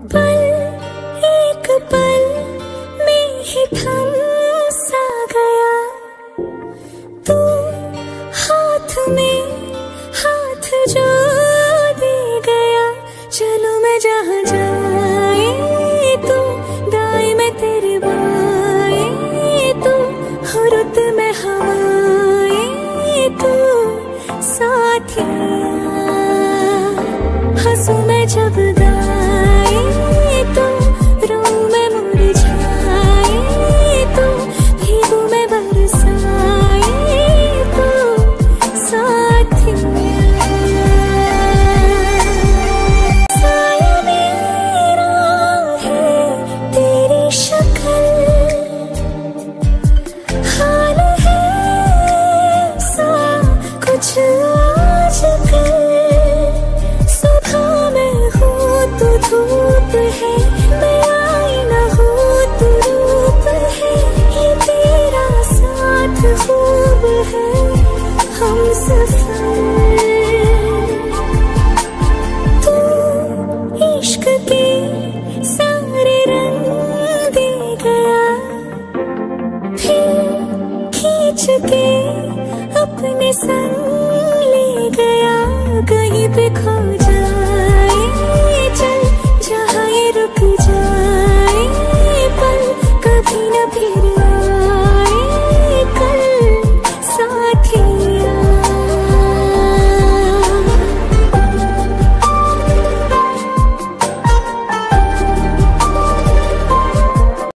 पल एक पल में ही थम सा गया, तू हाथ में हाथ जो दे गया। चलो मैं जहाँ जाए तू दाएं में तेरे बाएं, तू हो रुत में हवाएं, तू साथिया। हंसू मैं जब गाए तो रोऊं मैं मुरझाए, तो भीगू मैं बरसाए, तो साथिया। साया मेरा है तेरी शक्ल, हाल है सा कुछ आजकल। सुबह में हूँ तो धूप है, मैं आईना हूँ तो रूप है। ये तेरा साथ खूब है, हम सफर। तू इश्क के सारे रंग दे गया, फिर खींच के अपने संग ले गया। कहीं पे खो जा